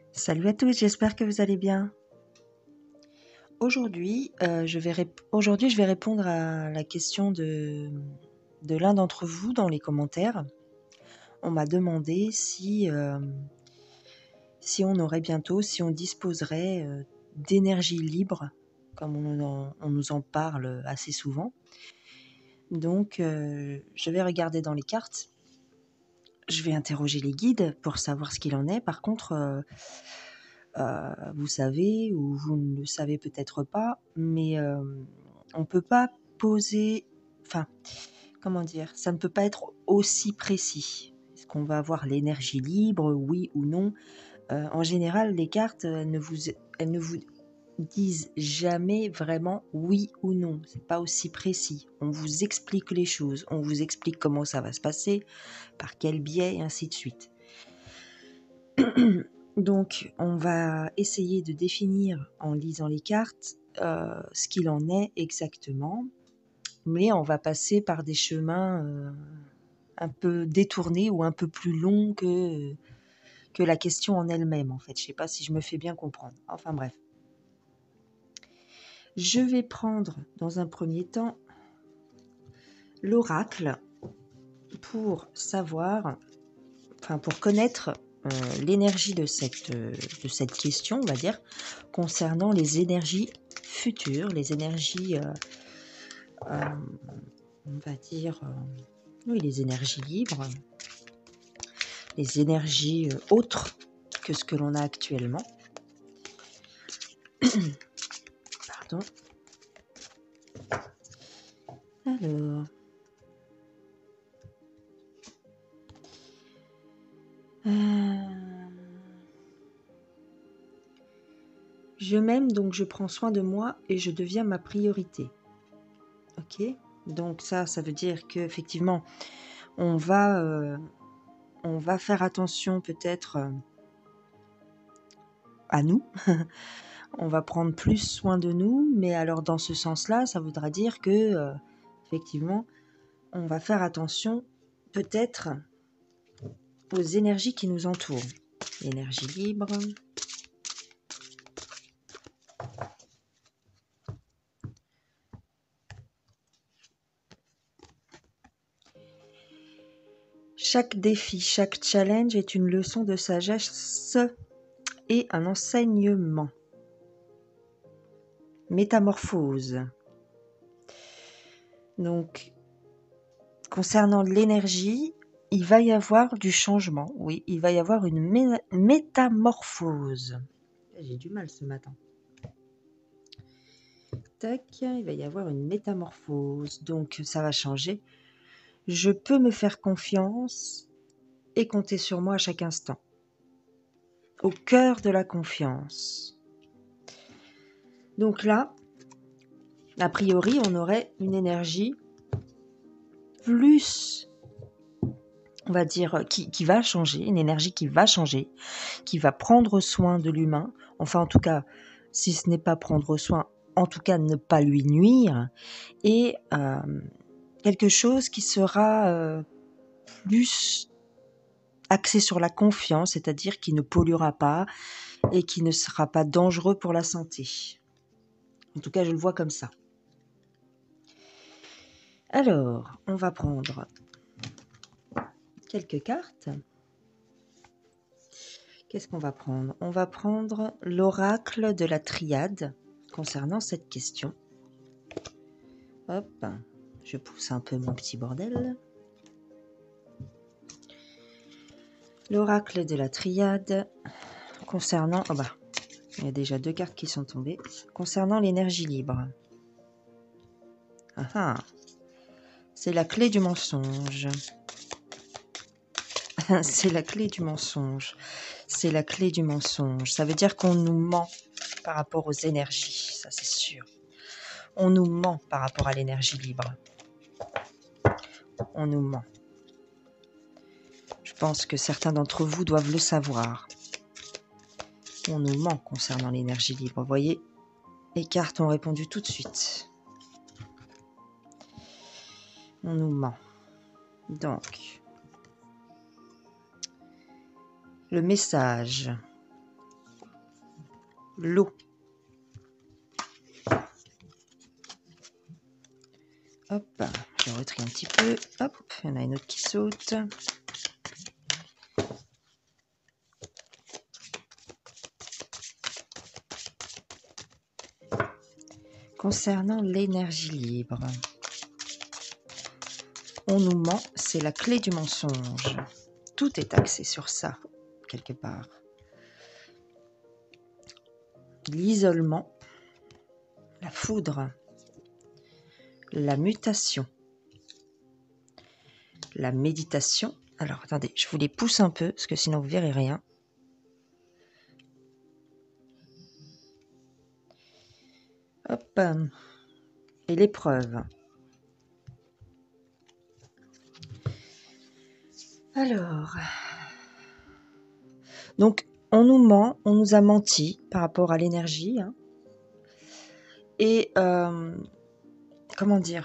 Salut à tous, j'espère que vous allez bien. Aujourd'hui, je vais répondre à la question de l'un d'entre vous dans les commentaires. On m'a demandé si on aurait bientôt, si on disposerait d'énergie libre, comme on nous en parle assez souvent. Donc, je vais regarder dans les cartes. Je vais interroger les guides pour savoir ce qu'il en est. Par contre, vous savez ou vous ne le savez peut-être pas, mais on ne peut pas poser, enfin, comment dire, ça ne peut pas être aussi précis. Est-ce qu'on va avoir l'énergie libre, oui ou non? En général, les cartes, elles ne vous disent jamais vraiment oui ou non. C'est pas aussi précis. On vous explique les choses, on vous explique comment ça va se passer, par quel biais, et ainsi de suite. Donc, on va essayer de définir en lisant les cartes ce qu'il en est exactement, mais on va passer par des chemins un peu détournés ou un peu plus longs que la question en elle-même, en fait. Je ne sais pas si je me fais bien comprendre. Enfin bref. Je vais prendre dans un premier temps l'oracle pour savoir, enfin pour connaître l'énergie de cette question, on va dire, concernant les énergies futures, les énergies, on va dire, oui, les énergies libres, les énergies autres que ce que l'on a actuellement. Pardon. Alors. Je m'aime, donc je prends soin de moi et je deviens ma priorité. Ok, donc ça veut dire qu'effectivement, on va faire attention peut-être à nous. On va prendre plus soin de nous, mais alors dans ce sens-là, ça voudra dire que effectivement, on va faire attention peut-être aux énergies qui nous entourent. L'énergie libre. Chaque défi, chaque challenge est une leçon de sagesse et un enseignement. Métamorphose. Donc, concernant l'énergie, il va y avoir du changement. Oui, il va y avoir une métamorphose. J'ai du mal ce matin. Tac, il va y avoir une métamorphose. Donc, ça va changer. Je peux me faire confiance et compter sur moi à chaque instant. Au cœur de la confiance. Donc là, a priori, on aurait une énergie plus, on va dire, qui va changer, une énergie qui va changer, qui va prendre soin de l'humain, enfin en tout cas, si ce n'est pas prendre soin, en tout cas ne pas lui nuire, et quelque chose qui sera plus axé sur la confiance, c'est-à-dire qui ne polluera pas et qui ne sera pas dangereux pour la santé. En tout cas, je le vois comme ça. Alors, on va prendre quelques cartes. Qu'est-ce qu'on va prendre? On va prendre l'oracle de la triade concernant cette question. Hop, je pousse un peu mon petit bordel. L'oracle de la triade concernant... Oh bah, il y a déjà 2 cartes qui sont tombées. Concernant l'énergie libre. Ah ah, c'est la clé du mensonge. C'est la clé du mensonge. C'est la clé du mensonge. Ça veut dire qu'on nous ment par rapport aux énergies, ça c'est sûr. On nous ment par rapport à l'énergie libre. On nous ment. Je pense que certains d'entre vous doivent le savoir. On nous ment concernant l'énergie libre. Vous voyez, les cartes ont répondu tout de suite. On nous ment. Donc, le message. l'eau. Hop, je retrie un petit peu. Hop, il y en a une autre qui saute. Concernant l'énergie libre, on nous ment, c'est la clé du mensonge. Tout est axé sur ça, quelque part. L'isolement, la foudre, la mutation, la méditation. Alors, attendez, je vous les pousse un peu, parce que sinon vous verrez rien. Hop. Et l'épreuve. Alors, donc, on nous ment, on nous a menti par rapport à l'énergie. Hein. Et, comment dire ?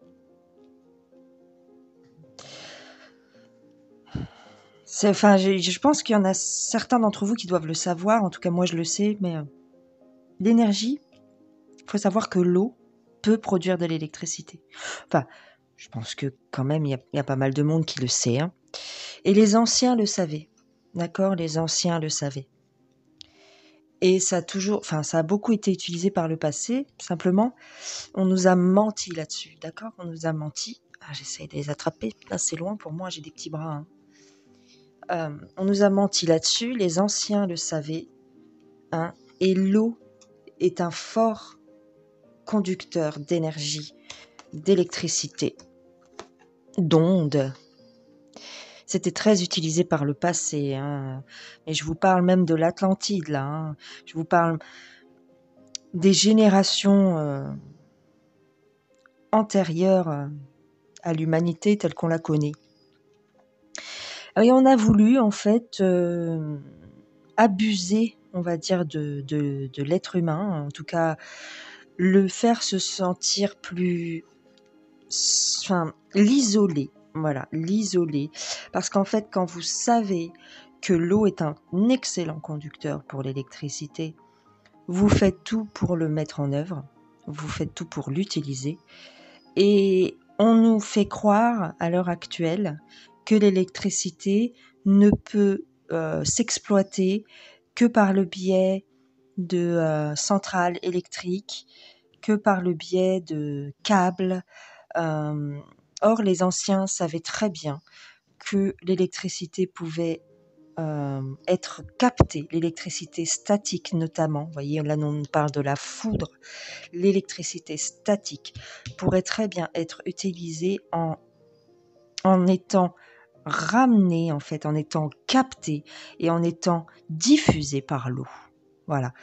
Enfin, je pense qu'il y en a certains d'entre vous qui doivent le savoir, en tout cas moi je le sais, mais l'énergie, il faut savoir que l'eau peut produire de l'électricité. Enfin, je pense que quand même il y a pas mal de monde qui le sait. Hein. Et les anciens le savaient, d'accord ? Les anciens le savaient. Et ça a beaucoup été utilisé par le passé. Simplement, on nous a menti là-dessus, d'accord ? On nous a menti. Ah, j'essaye de les attraper. Là, c'est loin pour moi, j'ai des petits bras. Hein. On nous a menti là-dessus. Les anciens le savaient. Hein, et l'eau est un fort conducteur d'énergie, d'électricité, d'ondes. C'était très utilisé par le passé. Hein. Et je vous parle même de l'Atlantide, là. Hein. Je vous parle des générations antérieures à l'humanité telle qu'on la connaît. Et on a voulu, en fait, abuser, on va dire, de l'être humain. En tout cas, le faire se sentir plus... Enfin, l'isoler. Voilà, l'isoler. Parce qu'en fait, quand vous savez que l'eau est un excellent conducteur pour l'électricité, vous faites tout pour le mettre en œuvre. Vous faites tout pour l'utiliser. Et on nous fait croire, à l'heure actuelle, que l'électricité ne peut s'exploiter que par le biais de centrales électriques, que par le biais de câbles. Or, les anciens savaient très bien que l'électricité pouvait être captée, l'électricité statique notamment. Vous voyez, là, on parle de la foudre. L'électricité statique pourrait très bien être utilisée en étant ramenée, en fait, en étant captée et en étant diffusée par l'eau. Voilà.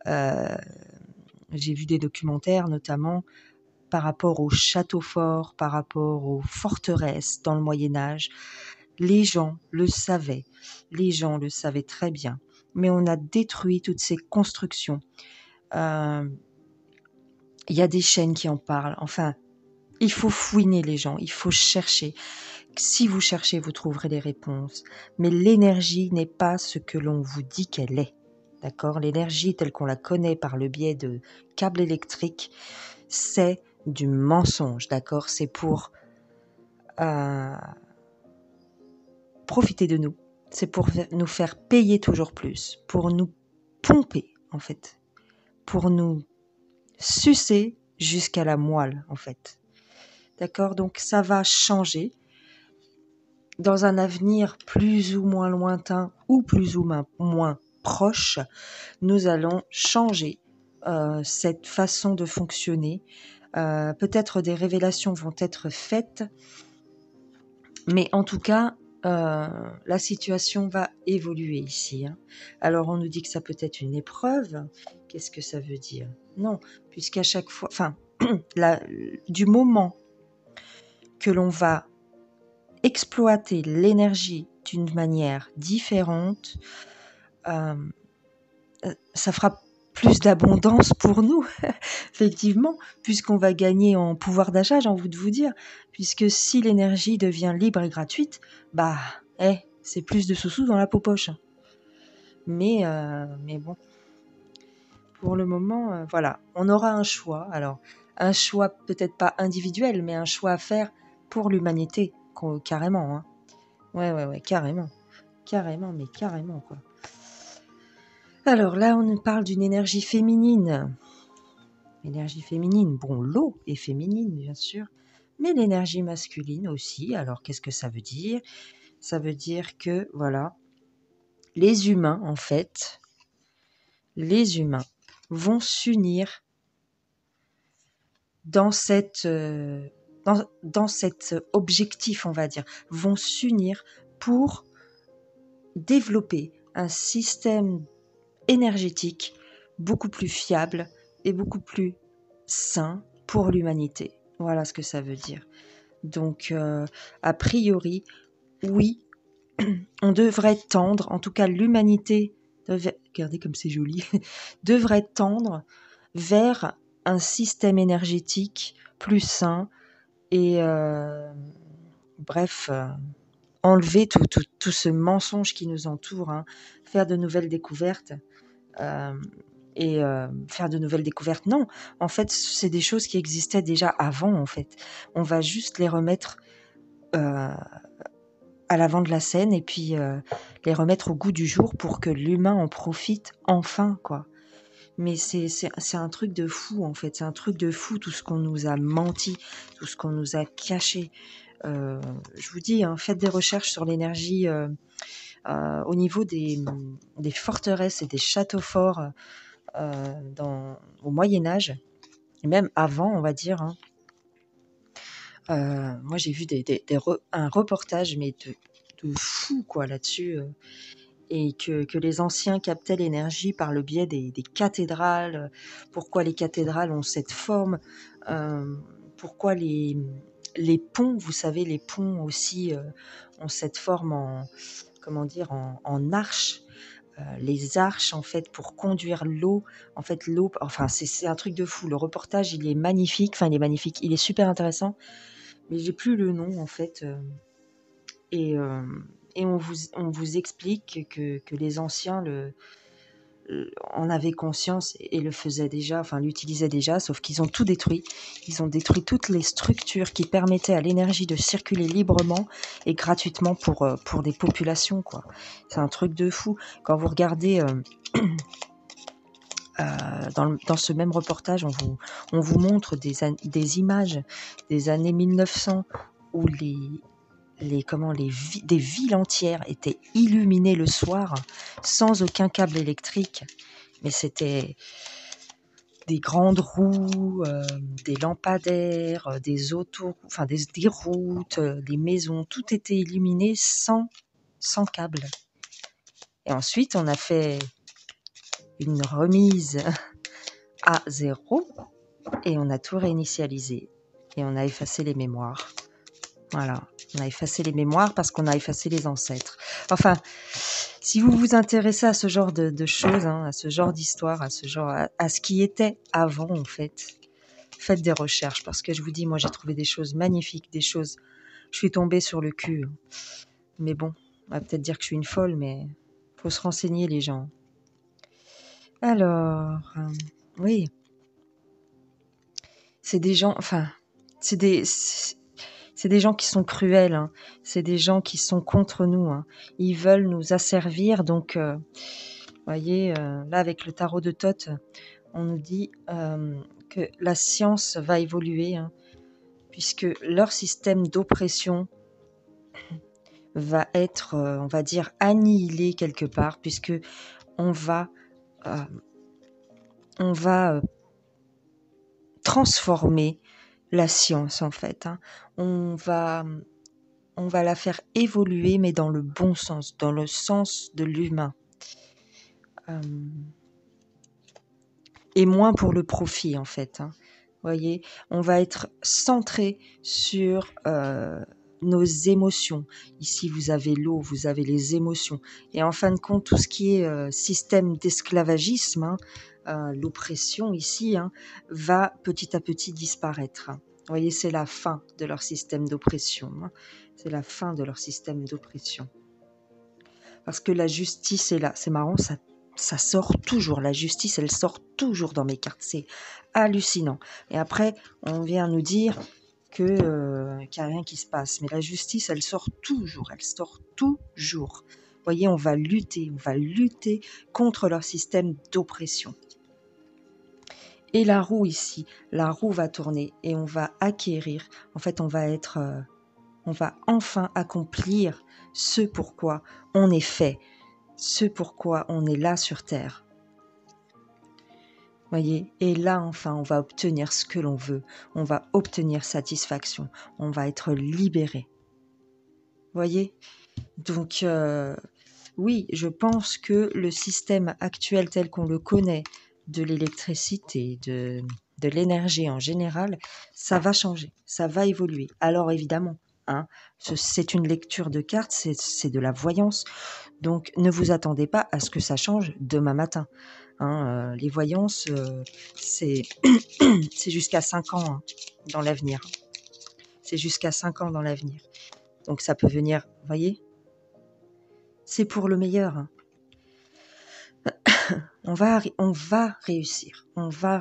J'ai vu des documentaires notamment par rapport aux châteaux forts, par rapport aux forteresses dans le Moyen-Âge. Les gens le savaient, très bien, mais on a détruit toutes ces constructions. Il y a des chaînes qui en parlent. Enfin, il faut fouiner les gens, il faut chercher. Si vous cherchez, vous trouverez les réponses. Mais l'énergie n'est pas ce que l'on vous dit qu'elle est. D'accord ? L'énergie telle qu'on la connaît par le biais de câbles électriques, c'est du mensonge. D'accord ? C'est pour profiter de nous. C'est pour nous faire payer toujours plus. Pour nous pomper, en fait. Pour nous sucer jusqu'à la moelle, en fait. D'accord ? Donc ça va changer. Dans un avenir plus ou moins lointain ou plus ou moins proche, nous allons changer cette façon de fonctionner. Peut-être des révélations vont être faites, mais en tout cas, la situation va évoluer ici. Hein. Alors on nous dit que ça peut être une épreuve. Qu'est-ce que ça veut dire ? Non, puisqu'à chaque fois, du moment que l'on va exploiter l'énergie d'une manière différente, ça fera plus d'abondance pour nous, effectivement, puisqu'on va gagner en pouvoir d'achat, j'ai envie de vous dire, puisque si l'énergie devient libre et gratuite, c'est plus de sous-sous dans la poche. Mais bon, pour le moment, voilà, on aura un choix. Alors, un choix peut-être pas individuel, mais un choix à faire pour l'humanité, carrément. Hein. Ouais, ouais, ouais, carrément. Carrément, mais carrément, quoi. Alors là, on nous parle d'une énergie féminine. L'énergie féminine, bon, l'eau est féminine, bien sûr, mais l'énergie masculine aussi. Alors, qu'est-ce que ça veut dire? Ça veut dire que, voilà, les humains, en fait, les humains vont s'unir dans dans cet objectif, on va dire, vont s'unir pour développer un système énergétique beaucoup plus fiable et beaucoup plus sain pour l'humanité. Voilà ce que ça veut dire. Donc, a priori, oui, on devrait tendre, en tout cas l'humanité, regardez comme c'est joli, devrait tendre vers un système énergétique plus sain et bref, enlever tout ce mensonge qui nous entoure, hein, faire de nouvelles découvertes euh, et faire de nouvelles découvertes. Non, en fait, c'est des choses qui existaient déjà avant, en fait. On va juste les remettre à l'avant de la scène et puis les remettre au goût du jour pour que l'humain en profite enfin, quoi. Mais c'est un truc de fou, en fait. C'est un truc de fou, tout ce qu'on nous a menti, tout ce qu'on nous a caché. Je vous dis, hein, faites des recherches sur l'énergie au niveau des forteresses et des châteaux forts au Moyen-Âge, et même avant, on va dire. Hein. Moi, j'ai vu un reportage, mais de fou, quoi, là-dessus. Et que les anciens captaient l'énergie par le biais des cathédrales. Pourquoi les cathédrales ont cette forme, pourquoi les ponts, vous savez, les ponts aussi ont cette forme comment dire, en arche. Les arches, en fait, pour conduire l'eau. En fait, l'eau, enfin, c'est un truc de fou. Le reportage, il est magnifique. Enfin, il est magnifique. Il est super intéressant. Mais j'ai plus le nom, en fait. Et, euh, et on vous explique que les anciens en avaient conscience et le faisaient déjà, enfin l'utilisaient déjà, sauf qu'ils ont tout détruit. Ils ont détruit toutes les structures qui permettaient à l'énergie de circuler librement et gratuitement pour des populations, quoi. C'est un truc de fou. Quand vous regardez dans ce même reportage, on vous montre des images des années 1900 où des villes entières étaient illuminées le soir sans aucun câble électrique. Mais c'était des grandes roues, des lampadaires, des autos, enfin des routes, des maisons, tout était illuminé sans câble. Et ensuite, on a fait une remise à zéro et on a tout réinitialisé et on a effacé les mémoires. Voilà, on a effacé les mémoires parce qu'on a effacé les ancêtres. Enfin, si vous vous intéressez à ce genre de choses, hein, à ce genre d'histoire, à ce qui était avant, en fait, faites des recherches parce que je vous dis, moi, j'ai trouvé des choses magnifiques, des choses. Je suis tombée sur le cul. Mais bon, on va peut-être dire que je suis une folle, mais faut se renseigner, les gens. Alors, oui, c'est des gens, enfin, c'est des gens qui sont cruels, hein. C'est des gens qui sont contre nous. Hein. Ils veulent nous asservir. Donc, voyez, là, avec le tarot de Thoth, on nous dit que la science va évoluer, hein, puisque leur système d'oppression va être, on va dire, annihilé quelque part, puisque on va, euh, on va transformer la science, en fait. Hein. On va la faire évoluer, mais dans le bon sens, dans le sens de l'humain. Et moins pour le profit, en fait. Hein. Voyez, on va être centré sur nos émotions. Ici, vous avez l'eau, vous avez les émotions. Et en fin de compte, tout ce qui est système d'esclavagisme, hein, l'oppression ici, hein, va petit à petit disparaître. Hein. Vous voyez, c'est la fin de leur système d'oppression. Hein. C'est la fin de leur système d'oppression. Parce que la justice est là. C'est marrant, ça Ça sort toujours, la justice, elle sort toujours dans mes cartes, c'est hallucinant. Et après, on vient nous dire qu'il n'y a rien qui se passe. Mais la justice, elle sort toujours, elle sort toujours. Vous voyez, on va lutter contre leur système d'oppression. Et la roue ici, la roue va tourner et on va acquérir, en fait on va enfin accomplir ce pourquoi on est fait, ce pourquoi on est là sur Terre. Voyez, et là enfin on va obtenir ce que l'on veut, on va obtenir satisfaction, on va être libéré. Voyez, donc oui, je pense que le système actuel tel qu'on le connaît, de l'électricité, de l'énergie en général, ça va changer, ça va évoluer. Alors évidemment, hein, c'est une lecture de cartes, c'est de la voyance, donc ne vous attendez pas à ce que ça change demain matin. Hein, les voyances, c'est c'est jusqu'à 5 ans hein, dans l'avenir. C'est jusqu'à 5 ans dans l'avenir. Donc ça peut venir, vous voyez, c'est pour le meilleur. Hein. On va réussir, on va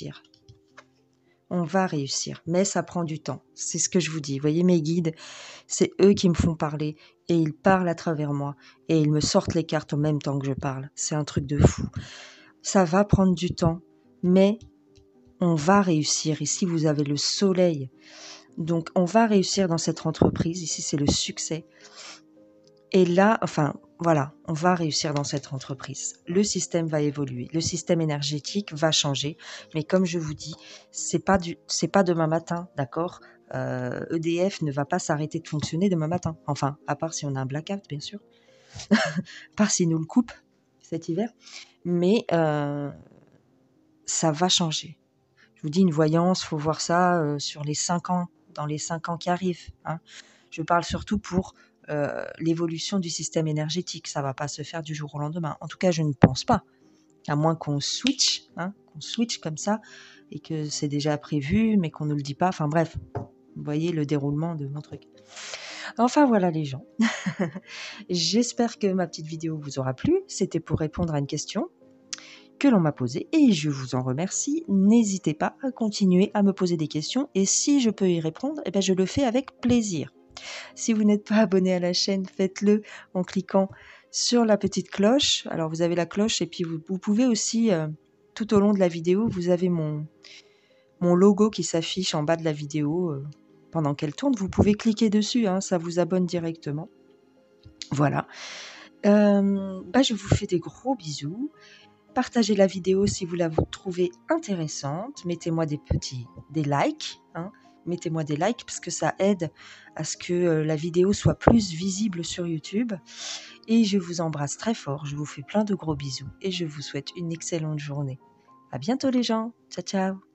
réussir, mais ça prend du temps, c'est ce que je vous dis, vous voyez mes guides, c'est eux qui me font parler, et ils parlent à travers moi, et ils me sortent les cartes en même temps que je parle, c'est un truc de fou, ça va prendre du temps, mais on va réussir, ici vous avez le soleil, donc on va réussir dans cette entreprise, ici c'est le succès, et là, enfin, voilà, on va réussir dans cette entreprise. Le système va évoluer, le système énergétique va changer, mais comme je vous dis, c'est pas demain matin, d'accord EDF ne va pas s'arrêter de fonctionner demain matin. Enfin, à part si on a un blackout, bien sûr. à part s'ils nous le coupent cet hiver. Mais ça va changer. Je vous dis, une voyance, faut voir ça sur les 5 ans, dans les 5 ans qui arrivent. Hein. Je parle surtout pour l'évolution du système énergétique. Ça ne va pas se faire du jour au lendemain. En tout cas, je ne pense pas. À moins qu'on switch, hein, qu'on switch comme ça, et que c'est déjà prévu, mais qu'on ne le dit pas. Enfin bref, vous voyez le déroulement de mon truc. Enfin voilà les gens. J'espère que ma petite vidéo vous aura plu. C'était pour répondre à une question que l'on m'a posée et je vous en remercie. N'hésitez pas à continuer à me poser des questions et si je peux y répondre, eh bien, je le fais avec plaisir. Si vous n'êtes pas abonné à la chaîne, faites-le en cliquant sur la petite cloche. Alors vous avez la cloche et puis vous pouvez aussi, tout au long de la vidéo, vous avez mon logo qui s'affiche en bas de la vidéo pendant qu'elle tourne. Vous pouvez cliquer dessus, hein, ça vous abonne directement. Voilà. Je vous fais des gros bisous. Partagez la vidéo si vous la trouvez intéressante. Mettez-moi des likes. Hein. Mettez-moi des likes parce que ça aide à ce que la vidéo soit plus visible sur YouTube. Et je vous embrasse très fort. Je vous fais plein de gros bisous et je vous souhaite une excellente journée. À bientôt les gens. Ciao, ciao.